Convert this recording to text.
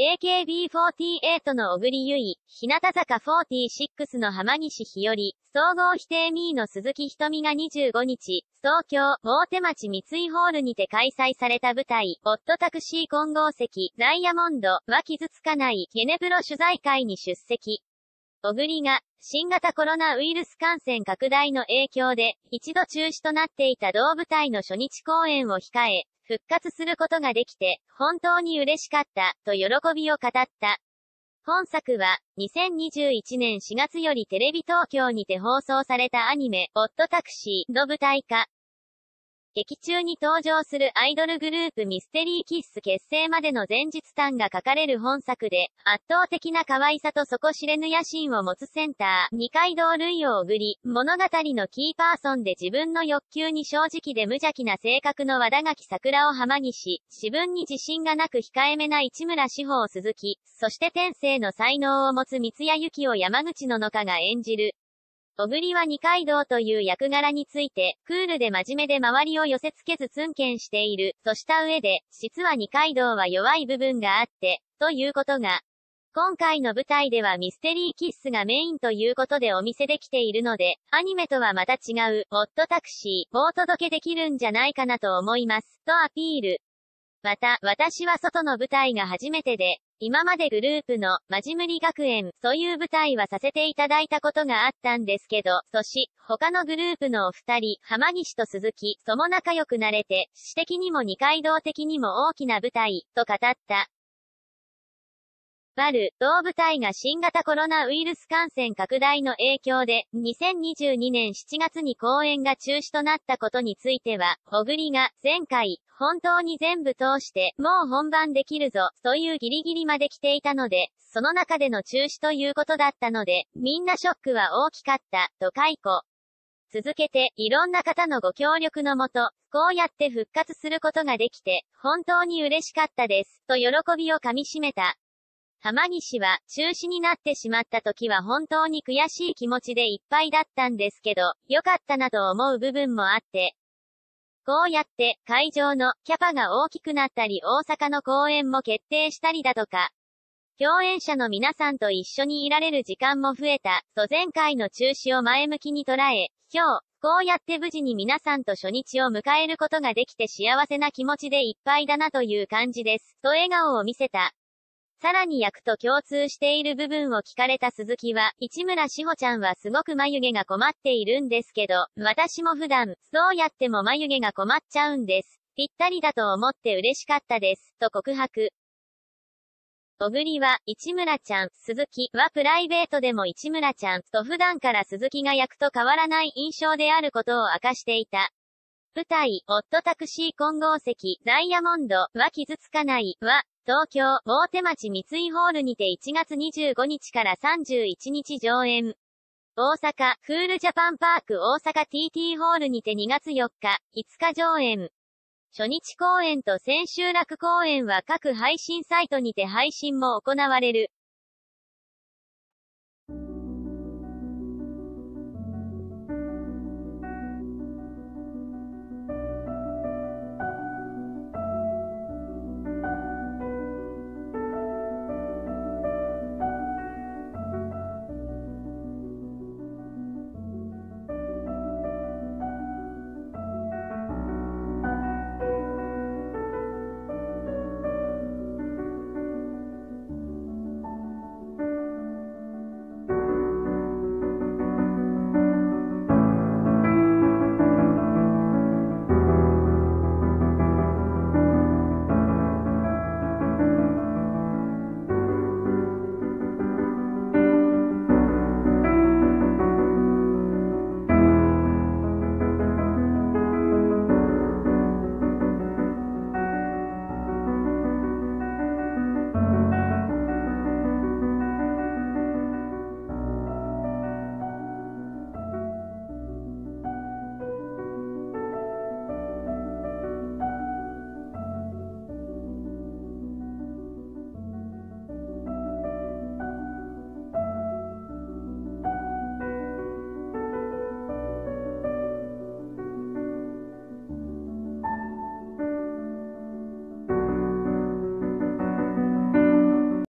AKB48 の小栗優衣、日向坂46の浜西日和、総合否定ミーの鈴木瞳が25日、東京、大手町三井ホールにて開催された舞台、オットタクシー混合席、ダイヤモンドは傷つかない、ゲネプロ取材会に出席。小栗が、新型コロナウイルス感染拡大の影響で、一度中止となっていた同舞台の初日公演を控え、復活することができて、本当に嬉しかった、と喜びを語った。本作は、2021年4月よりテレビ東京にて放送されたアニメ、オットタクシーの舞台化。劇中に登場するアイドルグループミステリーキッス結成までの前日譚が書かれる本作で、圧倒的な可愛さと底知れぬ野心を持つセンター、二階堂瑠衣を小栗、物語のキーパーソンで自分の欲求に正直で無邪気な性格の和田垣桜を浜西、自分に自信がなく控えめな市村志保を鈴木、そして天性の才能を持つ三谷幸を山口ののかが演じる。小栗は二階堂という役柄について、クールで真面目で周りを寄せ付けずツンケンしている、とした上で、実は二階堂は弱い部分があって、ということが、今回の舞台ではミステリーキッスがメインということでお見せできているので、アニメとはまた違う、オットタクシーをお届けできるんじゃないかなと思います、とアピール。また、私は外の舞台が初めてで、今までグループの、マジムリ学園、という舞台はさせていただいたことがあったんですけど、他のグループのお二人、浜西と鈴木、とも仲良くなれて、詩的にも二階堂的にも大きな舞台、と語った。同舞台が新型コロナウイルス感染拡大の影響で、2022年7月に公演が中止となったことについては、小栗が、前回、本当に全部通して、もう本番できるぞ、というギリギリまで来ていたので、その中での中止ということだったので、みんなショックは大きかった、と解雇。続けて、いろんな方のご協力のもと、こうやって復活することができて、本当に嬉しかったです、と喜びをかみしめた。浜西は、中止になってしまった時は本当に悔しい気持ちでいっぱいだったんですけど、良かったなと思う部分もあって、こうやって、会場の、キャパが大きくなったり大阪の公演も決定したりだとか、共演者の皆さんと一緒にいられる時間も増えた、と前回の中止を前向きに捉え、今日、こうやって無事に皆さんと初日を迎えることができて幸せな気持ちでいっぱいだなという感じです、と笑顔を見せた。さらに役と共通している部分を聞かれた鈴木は、市村志保ちゃんはすごく眉毛が困っているんですけど、私も普段、そうやっても眉毛が困っちゃうんです。ぴったりだと思って嬉しかったです、と告白。小栗は、市村ちゃん、鈴木はプライベートでも市村ちゃんと普段から鈴木が役と変わらない印象であることを明かしていた。舞台、オットタクシー混合席、ダイヤモンドは傷つかないは、東京、大手町三井ホールにて1月25日から31日上演。大阪、クールジャパンパーク大阪 TT ホールにて2月4日、5日上演。初日公演と千秋楽公演は各配信サイトにて配信も行われる。